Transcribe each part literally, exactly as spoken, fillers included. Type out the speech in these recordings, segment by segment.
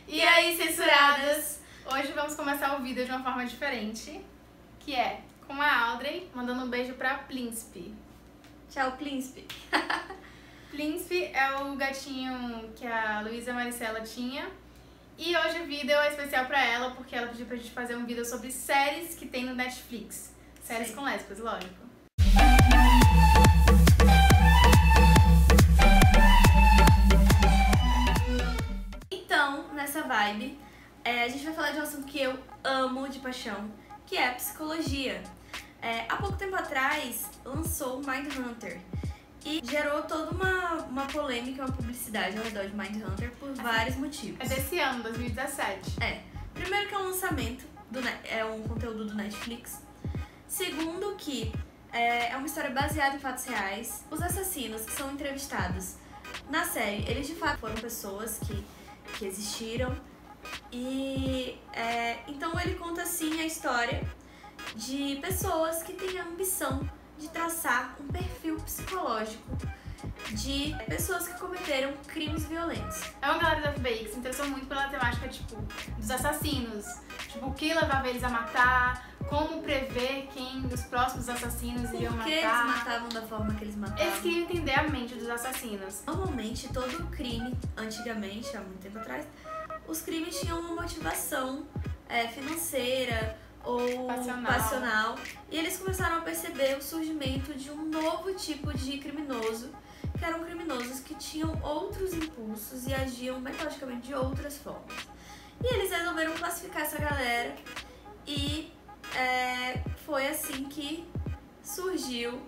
E aí, censuradas? Hoje vamos começar o vídeo de uma forma diferente, que é com a Audrey mandando um beijo pra Príncipe. Tchau, Príncipe. Príncipe é o gatinho que a Luísa Maricela tinha. E hoje o vídeo é especial pra ela, porque ela pediu pra gente fazer um vídeo sobre séries que tem no Netflix. Séries Sim. com lésbicas, lógico. Então, nessa vibe, é, a gente vai falar de um assunto que eu amo de paixão, que é a psicologia. É, há pouco tempo atrás, lançou Mindhunter e gerou toda uma, uma polêmica, uma publicidade ao redor de Mindhunter por assim, vários motivos. É desse ano, dois mil e dezessete. É. Primeiro que é um lançamento, do, é um conteúdo do Netflix. Segundo que é, é uma história baseada em fatos reais. Os assassinos que são entrevistados na série, eles de fato foram pessoas que, que existiram. E é, então ele conta assim a história de pessoas que têm a ambição de traçar um perfil psicológico de pessoas que cometeram crimes violentos. É uma galera do F B I que se interessou muito pela temática, tipo, dos assassinos. Tipo, o que levava eles a matar, como prever quem os próximos assassinos iriam matar. Por que eles matavam da forma que eles matavam. Eles queriam entender a mente dos assassinos. Normalmente, todo crime, antigamente, há muito tempo atrás, os crimes tinham uma motivação é, financeira ou passional. passional. E eles começaram a perceber o surgimento de um novo tipo de criminoso, que eram criminosos que tinham outros impulsos e agiam metodicamente de outras formas. E eles resolveram classificar essa galera e é, foi assim que surgiu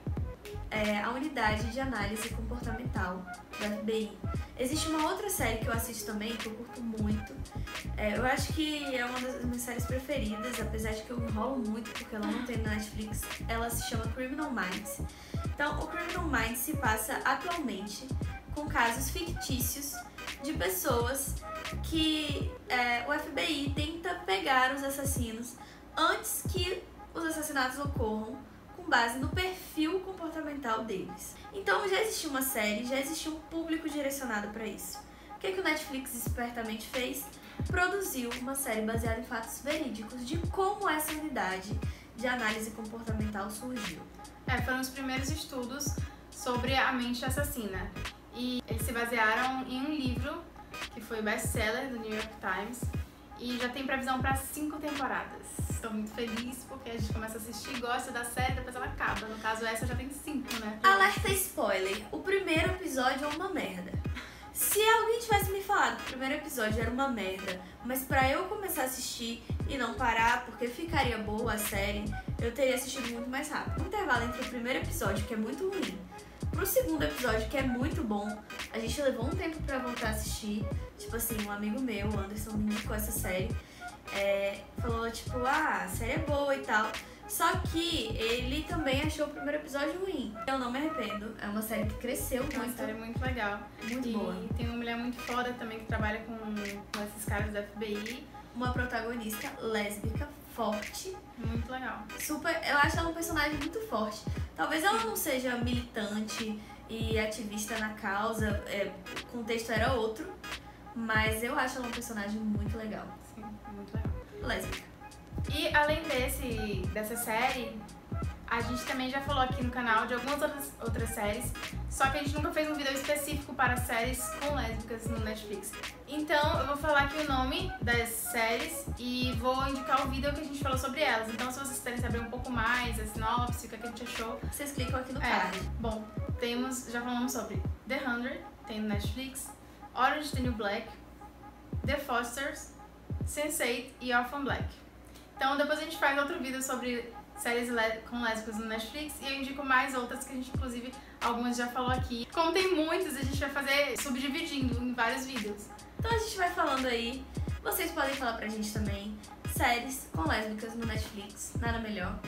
é, a unidade de análise comportamental do F B I. Existe uma outra série que eu assisto também, que eu curto muito. É, eu acho que é uma das minhas séries preferidas, apesar de que eu enrolo muito porque ela não tem na Netflix. Ela se chama Criminal Minds. Então, o Criminal Minds se passa atualmente com casos fictícios de pessoas que é, o F B I tenta pegar os assassinos antes que os assassinatos ocorram, com base no perfil comportamental deles. Então já existiu uma série, já existiu um público direcionado para isso. O que, é que o Netflix espertamente fez? Produziu uma série baseada em fatos verídicos de como essa unidade de análise comportamental surgiu. É, foram os primeiros estudos sobre a mente assassina. E eles se basearam em um livro que foi best-seller do New York Times e já tem previsão para cinco temporadas. Estou muito feliz porque a gente começa a assistir, gosta da série, depois ela acaba. No caso, essa já tem cinco, né? Alerta spoiler, o primeiro episódio é uma merda. Se alguém tivesse me falado que o primeiro episódio era uma merda, mas pra eu começar a assistir e não parar porque ficaria boa a série, eu teria assistido muito mais rápido. O intervalo entre o primeiro episódio, que é muito ruim, pro segundo episódio, que é muito bom, a gente levou um tempo pra voltar a assistir. Tipo assim, um amigo meu, o Anderson, me indicou essa série. É, falou tipo, ah, a série é boa e tal. Só que ele também achou o primeiro episódio ruim. Eu não me arrependo. É uma série que cresceu muito. É uma série muito legal. Muito e boa. tem uma mulher muito foda também que trabalha com, com esses caras da F B I. Uma protagonista lésbica forte. Muito legal. Super, eu acho ela um personagem muito forte. Talvez ela não seja militante e ativista na causa, é, o contexto era outro, mas eu acho ela um personagem muito legal. Sim, muito legal. Lésbica. E além desse, dessa série, a gente também já falou aqui no canal de algumas outras, outras séries, só que a gente nunca fez um vídeo específico para séries com lésbicas no Netflix. Então eu vou falar aqui o nome das séries e vou indicar o vídeo que a gente falou sobre elas. Então se vocês querem saber um pouco mais, a sinopse, o que a gente achou, vocês clicam aqui no é, card. Bom, temos, já falamos sobre The Hundred, tem no Netflix, Orange is the New Black, The Fosters, sense eight e Orphan Black. Então depois a gente faz outro vídeo sobre séries com lésbicas no Netflix e eu indico mais outras que a gente, inclusive, algumas já falou aqui. Como tem muitas, a gente vai fazer subdividindo em vários vídeos. Então a gente vai falando aí. Vocês podem falar pra gente também séries com lésbicas no Netflix, nada melhor.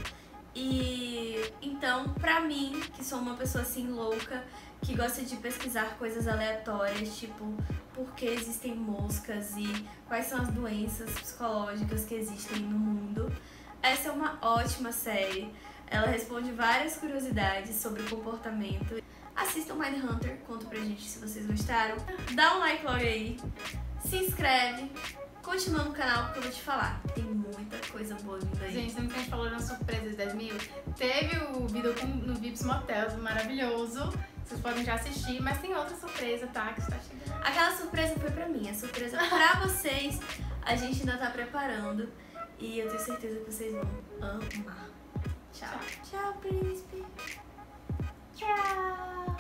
E então, pra mim, que sou uma pessoa assim louca, que gosta de pesquisar coisas aleatórias, tipo por que existem moscas e quais são as doenças psicológicas que existem no mundo, essa é uma ótima série. Ela responde várias curiosidades sobre o comportamento. Assistam Mindhunter, conta pra gente se vocês gostaram. Dá um like logo aí, se inscreve continuando o canal porque eu vou te falar, tem muita coisa boa vindo aí. Gente, sempre que a gente falou nas surpresas dez mil, teve o vídeo com, no Vips Motel, maravilhoso. Vocês podem já assistir, mas tem outra surpresa, tá? Que está chegando. Aquela surpresa foi pra mim, a surpresa pra vocês a gente ainda tá preparando. E eu tenho certeza que vocês vão amar. Tchau. Tchau. Tchau, príncipe. Tchau.